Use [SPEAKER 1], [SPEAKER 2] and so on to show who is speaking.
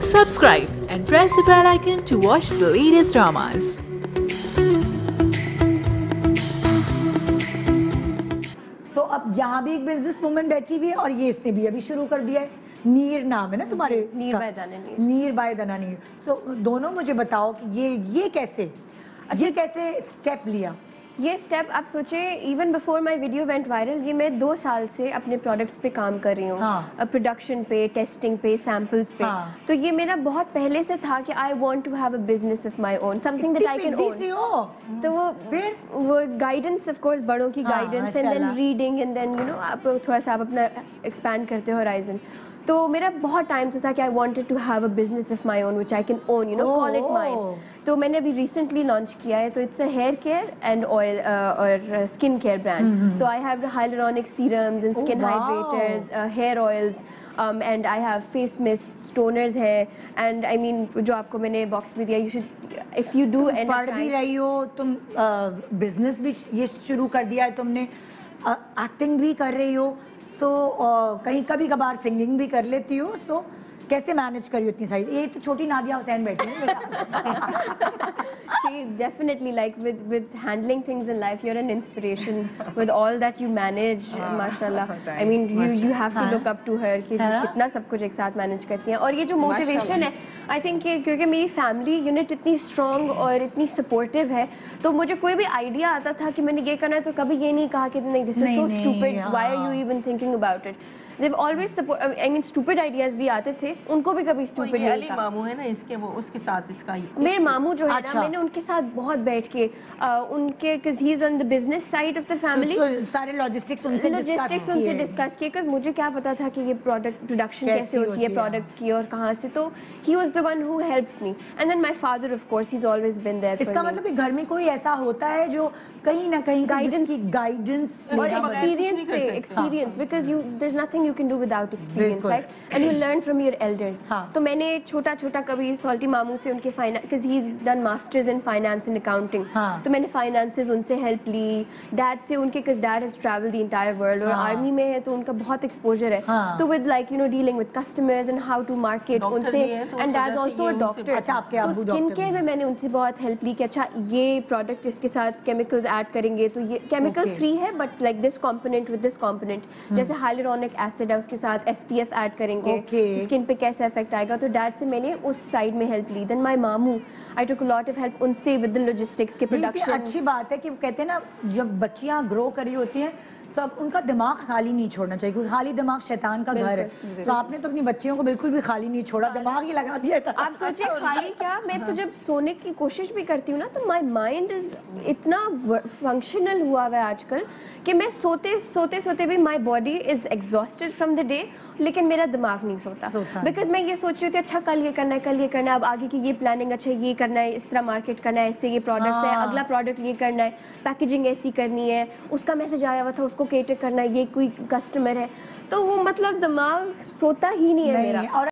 [SPEAKER 1] Subscribe and press the bell icon to watch the latest dramas.
[SPEAKER 2] So अब यहाँ भी एक बिजनेस वुमन बैठी हुई है और ये इसने भी अभी शुरू कर दिया है. नीर नाम है ना तुम्हारे?
[SPEAKER 3] नीर बाय दाना नीर.
[SPEAKER 2] नीर बाय दाना नीर. So दोनों मुझे बताओ कि ये कैसे स्टेप लिया?
[SPEAKER 3] ये स्टेप आप सोचे, even before my video went viral, ये मैं 2 साल से अपने प्रोडक्ट्स पे काम कर रही हूँ. प्रोडक्शन पे, टेस्टिंग पे, सैम्पल्स पे. तो ये मेरा बहुत पहले से था कि I want to have a business of my own, something that I can own. तो वो गाइडेंस, ऑफ कोर्स बड़ों की guidance, and then reading, and then you know आप थोड़ा सा आप अपना एक्सपैंड करते हो होराइजन. तो मेरा बहुत टाइम से था कि I wanted to have a business of my own which I can own, you know, call it mine. तो मैंने अभी रिसेंटली लॉन्च किया है. तो it's a hair care and oil और स्किन केयर ब्रांड. तो I have hyaluronic serums and skin hydrators, hair oils, and I have face mist, toners है. And I mean जो आपको मैंने बॉक्स में दिया, you should if you do. And
[SPEAKER 2] पढ़ भी रही हो तुम, बिजनेस भी ये शुरू कर दिया है तुमने, एक्टिंग भी कर रही हो, सो कहीं कभी कभार सिंगिंग भी कर लेती हो. सो कैसे मैनेज करी हो इतनी सारी? ये तो छोटी नादिया हुसैन बैठी है.
[SPEAKER 3] She definitely, like with handling things in life, you're an inspiration with all that you manage. Mashallah. I mean, you have to look up to her कि कितना सब कुछ एक साथ मैनेज करती हैं. और ये जो मोटिवेशन है, आई थिंक क्योंकि मेरी फैमिली यूनिट इतनी स्ट्रॉन्ग और इतनी सपोर्टिव है, तो मुझे कोई भी आइडिया आता था कि मैंने ये करना है, तो कभी ये नहीं कहा कि नहीं, this is so stupid, why are you even thinking about it. They've always support. I mean, stupid ideas भी आते थे, उनको भी कभी stupid नहीं
[SPEAKER 4] अली मामू है ना इसके, वो उसके साथ इसका
[SPEAKER 3] मेरे मामू जो है ना, मैंने उनके साथ बहुत बैठ के उनके, because he is on the business side of the family,
[SPEAKER 2] सारे लॉजिस्टिक्स उनसे
[SPEAKER 3] डिस्कस किए. because मुझे क्या पता था कि ये प्रोडक्ट प्रोडक्शन कैसे होती है प्रोडक्ट्स की और कहाँ से. तो he was the one who helped me, and then my father, of course, he's always been there.
[SPEAKER 2] इसका मतलब कि घर में कोई ऐसा होता है जो कहीं ना कहीं गाइडेंस
[SPEAKER 3] और experience, because there's nothing you can do without experience, right? And you learn from your elders. तो मैंने छोटा छोटा कभी सॉल्टी मामू से उनके because he's done masters in finance and accounting, तो मैंने finances उनसे help ली. डैड से उनके, because dad has traveled the entire world और आर्मी में है, तो उनका बहुत exposure है. तो with like, you know, dealing with customers and how to market उनसे, and dad's also a doctor.
[SPEAKER 2] अच्छा, आपके अब्बू
[SPEAKER 3] डॉक्टर. स्किन केयर में मैंने उनसे बहुत हेल्प ली कि अच्छा ये प्रोडक्ट इसके साथ केमिकल्स ऐड करेंगे तो ये केमिकल फ्री है, but like this component with this component, जैसे हाइलुरोनिक एसिड है उसके साथ SPF ऐड करेंगे, स्किन पे कैसे इफेक्ट आएगा. तो डैड से मैंने उस साइड में हेल्प ली. देन माय मामू, I took a lot of help उनसे विद द लॉजिस्टिक्स के प्रोडक्शन.
[SPEAKER 2] अच्छी बात है कि कहते हैं ना, जब बच्चियां ग्रो कर रही होती हैं, सब उनका दिमाग खाली नहीं छोड़ना चाहिए, क्योंकि खाली दिमाग शैतान का घर है. तो आपने तो अपनी बच्चियों को बिल्कुल भी खाली नहीं छोड़ा, दिमाग ही लगा दिया था.
[SPEAKER 3] आप सोचिए खाली क्या, मैं तो जब सोने की कोशिश भी करती हूँ ना, तो माय माइंड इज इतना फंक्शनल हुआ हुआ है आजकल कि मैं सोते भी my body is exhausted from the day, लेकिन मेरा दिमाग नहीं सोता. बिकॉज मैं ये सोच रही थी, अच्छा कल ये करना है, अब आगे की ये प्लानिंग, अच्छा ये करना है, इस तरह मार्केट करना है, ऐसे ये प्रोडक्ट्स है, अगला प्रोडक्ट ये करना है, पैकेजिंग ऐसी करनी है, उसका मैसेज आया हुआ था उसको केटर करना है, ये कोई कस्टमर है. तो वो मतलब दिमाग सोता ही नहीं है मेरा.